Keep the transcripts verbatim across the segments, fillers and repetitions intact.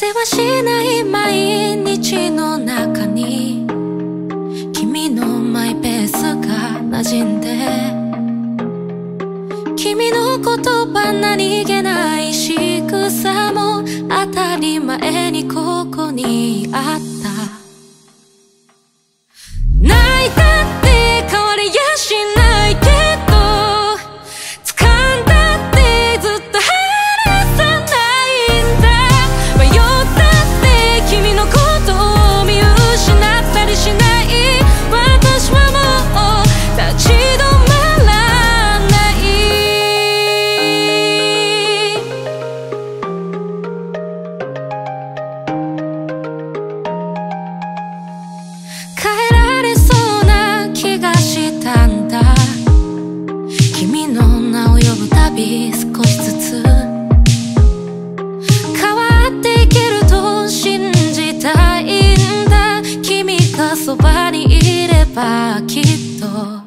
せはしない毎日の中に君のマイペースが馴染んで、君の言葉何気ない仕草も当たり前にここにあった。泣いたって変わりやしないけど、掴んだってずっと離さないんだ。迷ったって君のことを見失ったりしない。私はもう立ち止まらない。帰られそうな気がしたんだ。君の名を呼ぶたび少しずつ変わっていけると信じたいんだ。君がそばにいればきっと。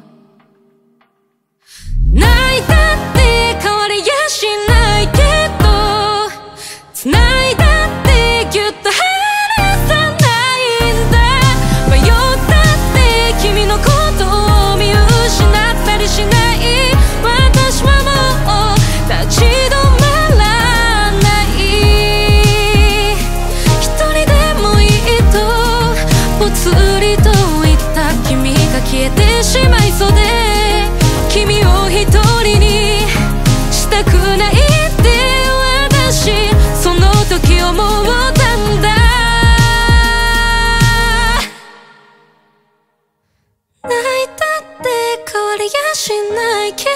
泣いたって変わりやしないけど、繋いだってぎゅっと離さないんだ。迷ったって君のことを見失ったりしない。私はもう立ち止まらない。一人でもいいとぽつりと言った君が消えてしまいそうで、君を一人にしたくないって私その時思ったんだ。泣いたって変わりやしないけ